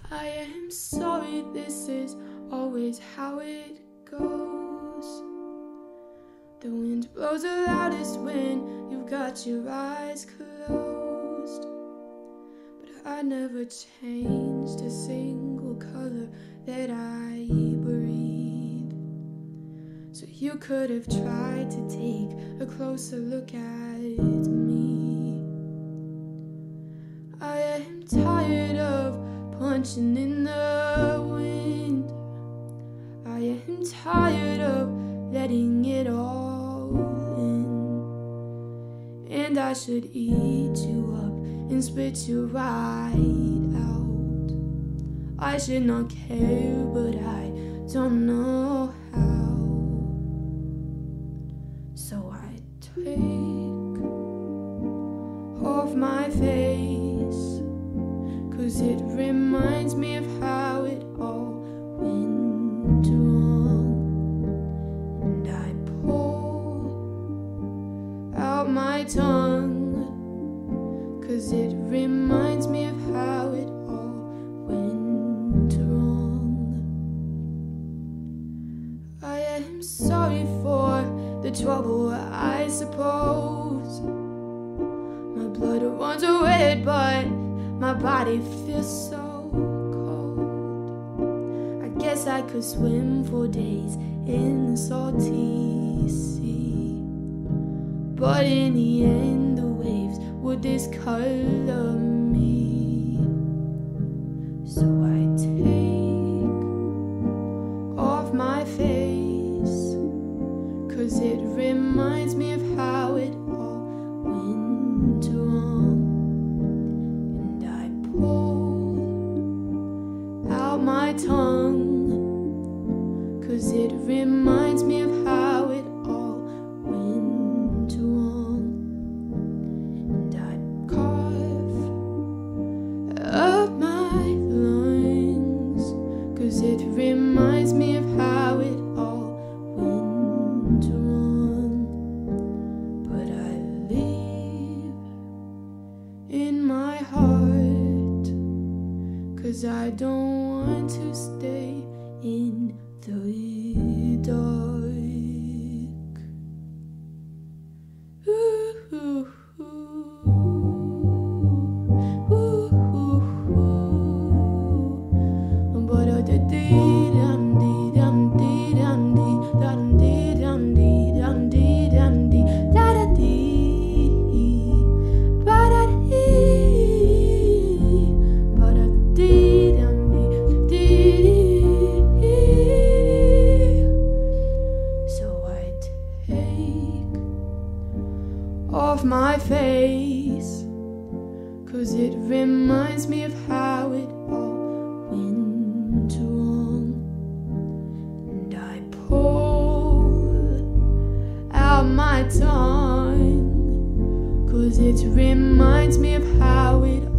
I am sorry, this is always how it goes. The wind blows the loudest when you've got your eyes closed. But I never changed a single color that I breathe. So you could have tried to take a closer look at me. I am tired of punching in the wind. I am tired of letting it all in. And I should eat you up and spit you right out. I should not care, but I don't know how. So I take off my face, 'cause it reminds me of how it all went wrong. And I pull out my tongue, 'cause it reminds me of how it all went wrong. I am sorry for the trouble, I suppose. My blood runs red, but my body feels so cold. I guess I could swim for days in the salty sea, but in the end the waves would discolor me. So I take off my face, 'cause it reminds me of how it all went wrong. And I pull out my tongue, 'cause it reminds me of how it all went wrong. And I cough up my lungs, 'cause it reminds me of how it all went wrong. But I leave in my heart, 'cause I don't want to stay in the dark. Ooh, ooh, ooh. Ooh, ooh, ooh. Ba-da-dee-dum-dee-dum-dee-dum-dee-dum-dee-dum-dee-dum-dee-dum-dee. Da-da-dee, ba-da-dee, ba-da-dee-dum-dee-dee-dee. So I take off my face, 'cause it reminds me of how it all went wrong. And I pull out my tongue, 'cause it reminds me of how it